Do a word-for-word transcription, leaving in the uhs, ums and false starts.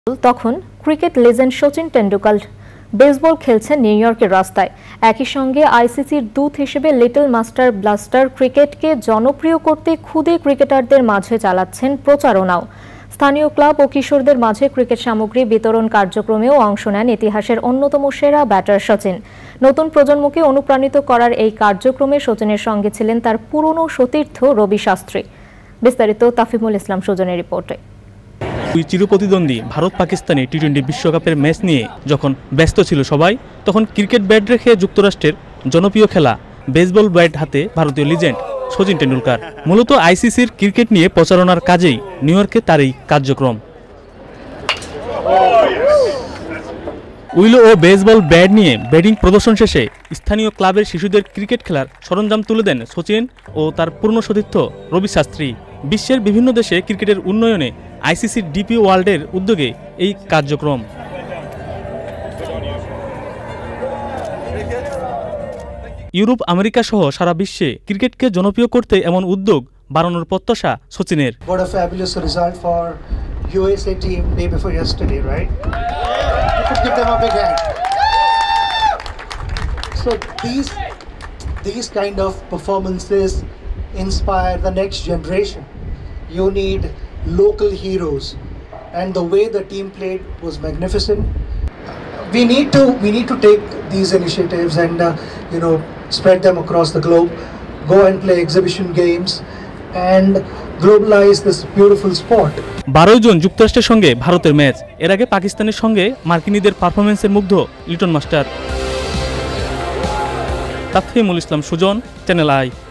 তখন cricket legend Sachin Tendulkar baseball খেলছেন নিউ ইয়র্কের রাস্তায়। একই সঙ্গে আইসিসির দূত হিসেবে লিটল মাস্টার ব্লাস্টার ক্রিকেটকে জনপ্রিয় করতে খুদে ক্রিকেটারদের মাঝে চালাচ্ছেন প্রচারণাও। স্থানীয় ক্লাব ও কিশোরদের মাঝে ক্রিকেট সামগ্রী বিতরণ কার্যক্রমেও অংশ নেন ইতিহাসের অন্যতম সেরা ব্যাটার সচিন। নতুন প্রজন্মকে অনুপ্রাণিত করার এই কার্যক্রমে সচিনের সঙ্গে ছিলেন তার পুরনো সতীর্থ রবি শাস্ত্রী। বিস্তারিত তাফিমুল ইসলাম সুজনের রিপোর্টে। দুই চিরপ্রতিদ্বন্দ্বী ভারত পাকিস্তানে টি টোয়েন্টি বিশ্বকাপের ম্যাচ নিয়ে যখন ব্যস্ত ছিল সবাই, তখন ক্রিকেট ব্যাট রেখে যুক্তরাষ্ট্রের জনপ্রিয় খেলা বেসবল ব্যাট হাতে ভারতীয় লিজেন্ড সচিন টেন্ডুলকার। মূলত আইসিসির ক্রিকেট নিয়ে প্রচারণার কাজেই নিউ ইয়র্কে তার এই কার্যক্রম। উইলো ও বেসবল ব্যাট নিয়ে ব্যাটিং প্রদর্শন শেষে স্থানীয় ক্লাবের শিশুদের ক্রিকেট খেলার সরঞ্জাম তুলে দেন সচিন ও তার পুরনো সতীর্থ রবি শাস্ত্রী। বিশ্বের বিভিন্ন দেশে ক্রিকেটের উন্নয়নে আইসিসির ডিপি ওয়ার্ল্ডের উদ্যোগে এই কার্যক্রম। ইউরোপ, আমেরিকা সহ সারা বিশ্বে ক্রিকেটকে জনপ্রিয় করতে এমন উদ্যোগ বাড়ানোর প্রত্যাশা সচিনের। What a fabulous result for U S A team day before yesterday, right? You could give them a big hand. So these these kind of performances inspire the next generation. You need local heroes, and the way the team played was magnificent. We need to we need to take these initiatives and uh, you know spread them across the globe. Go and play exhibition games and globalize this beautiful sport. বারোই June যুক্তরাষ্ট্রের সঙ্গে ভারতের match. এর আগে পাকিস্তানের সঙ্গে মার্কিনীদের পারফরমেন্সে মুগ্ধ Liton master. Tafimul Islam Sujon, channel I.